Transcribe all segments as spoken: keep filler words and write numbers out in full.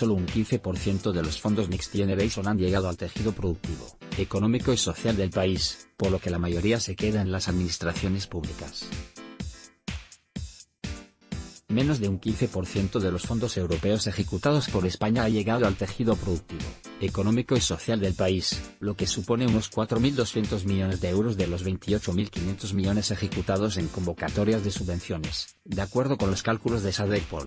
solo un quince por ciento de los fondos Next Generation han llegado al tejido productivo, económico y social del país, por lo que la mayoría se queda en las administraciones públicas. Menos de un quince por ciento de los fondos europeos ejecutados por España ha llegado al tejido productivo, económico y social del país, lo que supone unos cuatro mil doscientos millones de euros de los veintiocho mil quinientos millones ejecutados en convocatorias de subvenciones, de acuerdo con los cálculos de Sadepol.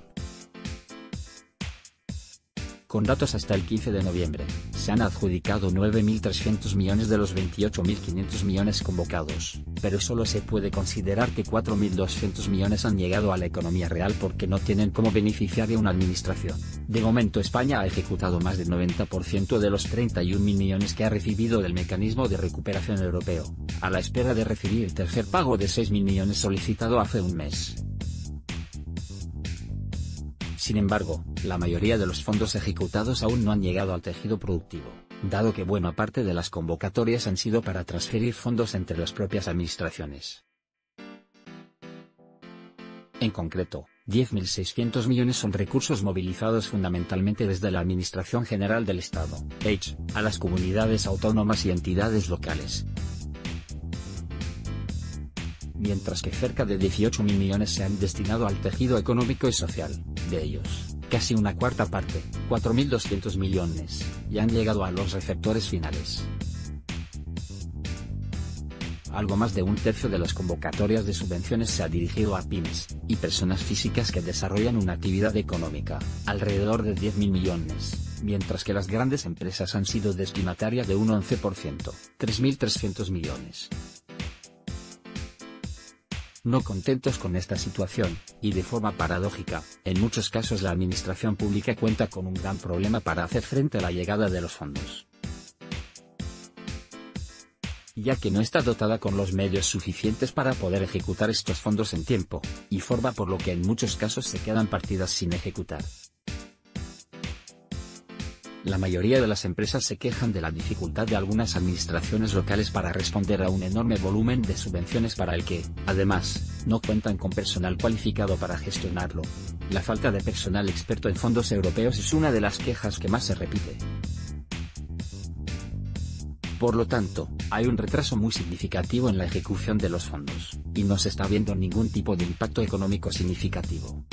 Con datos hasta el quince de noviembre, se han adjudicado nueve mil trescientos millones de los veintiocho mil quinientos millones convocados, pero solo se puede considerar que cuatro mil doscientos millones han llegado a la economía real porque no tienen como beneficiaria una administración. De momento España ha ejecutado más del noventa por ciento de los treinta y un mil millones que ha recibido del Mecanismo de Recuperación Europeo, a la espera de recibir el tercer pago de seis mil millones solicitado hace un mes. Sin embargo, la mayoría de los fondos ejecutados aún no han llegado al tejido productivo, dado que buena parte de las convocatorias han sido para transferir fondos entre las propias administraciones. En concreto, diez mil seiscientos millones son recursos movilizados fundamentalmente desde la Administración General del Estado, H, a las comunidades autónomas y entidades locales, mientras que cerca de dieciocho mil millones se han destinado al tejido económico y social. De ellos, casi una cuarta parte, cuatro mil doscientos millones, ya han llegado a los receptores finales. Algo más de un tercio de las convocatorias de subvenciones se ha dirigido a pymes y personas físicas que desarrollan una actividad económica, alrededor de diez mil millones, mientras que las grandes empresas han sido destinatarias de un once por ciento, tres mil trescientos millones. No contentos con esta situación, y de forma paradójica, en muchos casos la administración pública cuenta con un gran problema para hacer frente a la llegada de los fondos, ya que no está dotada con los medios suficientes para poder ejecutar estos fondos en tiempo y forma, por lo que en muchos casos se quedan partidas sin ejecutar. La mayoría de las empresas se quejan de la dificultad de algunas administraciones locales para responder a un enorme volumen de subvenciones para el que, además, no cuentan con personal cualificado para gestionarlo. La falta de personal experto en fondos europeos es una de las quejas que más se repite. Por lo tanto, hay un retraso muy significativo en la ejecución de los fondos, y no se está viendo ningún tipo de impacto económico significativo.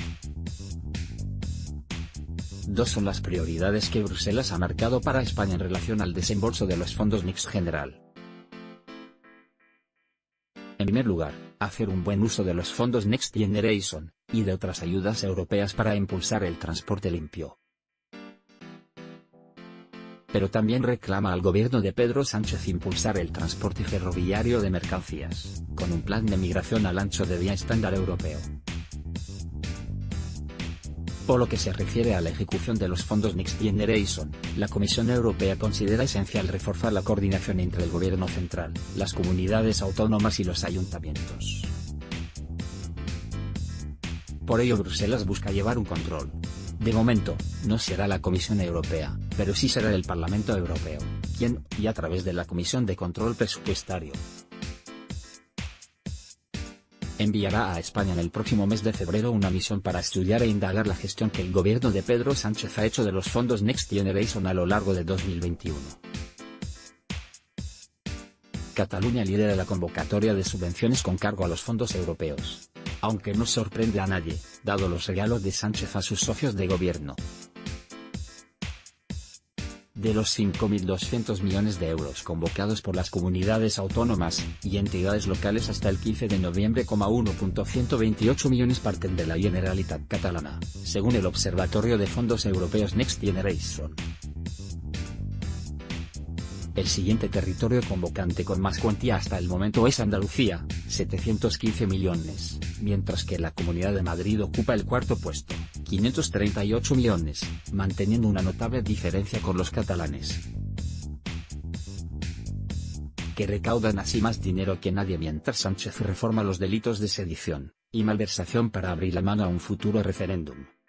Dos son las prioridades que Bruselas ha marcado para España en relación al desembolso de los fondos Next General. En primer lugar, hacer un buen uso de los fondos Next Generation, y de otras ayudas europeas para impulsar el transporte limpio. Pero también reclama al gobierno de Pedro Sánchez impulsar el transporte ferroviario de mercancías, con un plan de migración al ancho de vía estándar europeo. Por lo que se refiere a la ejecución de los fondos Next Generation, la Comisión Europea considera esencial reforzar la coordinación entre el gobierno central, las comunidades autónomas y los ayuntamientos. Por ello Bruselas busca llevar un control. De momento, no será la Comisión Europea, pero sí será el Parlamento Europeo, quien, y a través de la Comisión de Control Presupuestario, enviará a España en el próximo mes de febrero una misión para estudiar e indagar la gestión que el gobierno de Pedro Sánchez ha hecho de los fondos Next Generation a lo largo de dos mil veintiuno. Cataluña lidera la convocatoria de subvenciones con cargo a los fondos europeos, aunque no sorprende a nadie, dado los regalos de Sánchez a sus socios de gobierno. De los cinco mil doscientos millones de euros convocados por las comunidades autónomas y entidades locales hasta el quince de noviembre, uno punto ciento veintiocho millones parten de la Generalitat catalana, según el Observatorio de Fondos Europeos Next Generation. El siguiente territorio convocante con más cuantía hasta el momento es Andalucía, setecientos quince millones, mientras que la Comunidad de Madrid ocupa el cuarto puesto, quinientos treinta y ocho millones, manteniendo una notable diferencia con los catalanes, que recaudan así más dinero que nadie mientras Sánchez reforma los delitos de sedición y malversación para abrir la mano a un futuro referéndum.